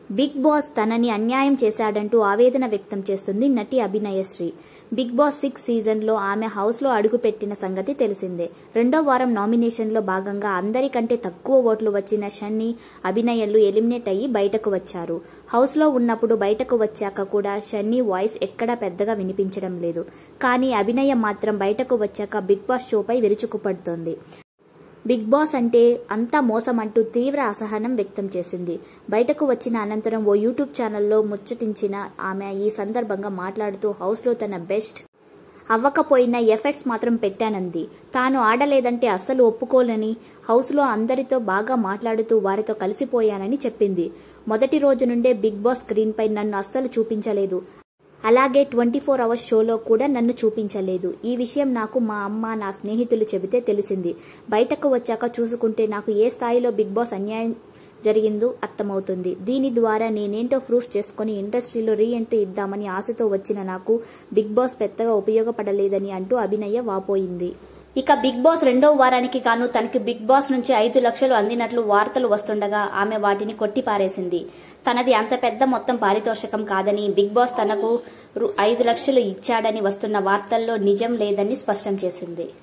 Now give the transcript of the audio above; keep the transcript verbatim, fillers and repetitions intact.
Big boss తనని అన్యాయం చేశాడంటూ ఆవేదన వ్యక్తం చేస్తుంది నటి Abhinayasri. Big boss six season లో ఆమె హౌస్ లో అడుగుపెట్టిన సంగతి తెలిసిందే. రెండో వారం నామినేషన్ లో భాగంగా అందరికంటే తక్కువ ఓట్లు వచ్చిన షన్నీ, అభినయలు ఎలిమినేట్ అయ్యి బయటకు వచ్చారు. హౌస్ లో ఉన్నప్పుడు బయటకు వచ్చాక కూడా షన్నీ వాయిస్ ఎక్కడా పెద్దగా వినిపించడం లేదు. కానీ అభినయ మాత్రం బయటకు వచ్చాక బిగ్ బాస్ షోపై విరుచుకుపడుతోంది. బిగ్ బాస్ అంటే అంతా మోసం అంటూ తీవ్ర అసహనం వ్యక్తం చేసింది. బయటకు వచ్చిన అనంతరం ఓ యూట్యూబ్ ఛానల్లో ముచ్చటించిన ఆమె ఈ సందర్భంగా మాట్లాడుతూ హౌస్ లో తన బెస్ట్ అవ్వకపోయినా ఎఫర్ట్స్ మాత్రం పెట్టానంది. తాను ఆడలేదంటే అస్సలు ఒప్పుకోలేని, హౌస్ లో అందరితో బాగా మాట్లాడుతూ వారితో కలిసిపోయానని చెప్పింది. మొదటి రోజు నుండే బిగ్ బాస్ స్క్రీన్ పై నన్ను అస్సలు చూపించలేదు. అలాగే ట్వంటీ ఫోర్ అవర్స్ షోలో కూడా నన్ను చూపించలేదు. ఈ విషయం నాకు మా అమ్మ, నా స్నేహితులు చెబితే తెలిసింది. బయటకు వచ్చాక చూసుకుంటే నాకు ఏ స్థాయిలో బిగ్ బాస్ అన్యాయం జరిగిందో అర్థమవుతుంది. దీని ద్వారా నేనేంటో ప్రూఫ్ చేసుకుని ఇండస్ట్రీలో రీ ఎంట్రీ ఇద్దామని ఆశతో వచ్చిన నాకు బిగ్ బాస్ పెద్దగా ఉపయోగపడలేదని అంటూ అభినయ వాపోయింది. ఇక బిగ్ బాస్ రెండో వారానికి గాను తనకి బిగ్ బాస్ నుంచి ఐదు లక్షలు అందినట్లు వార్తలు వస్తుండగా ఆమె వాటిని కొట్టిపారేసింది. తనది అంత పెద్ద మొత్తం పారితోషికం కాదని, బిగ్ బాస్ తనకు ఐదు లక్షలు ఇచ్చాడని వస్తున్న వార్తల్లో నిజం లేదని స్పష్టం చేసింది.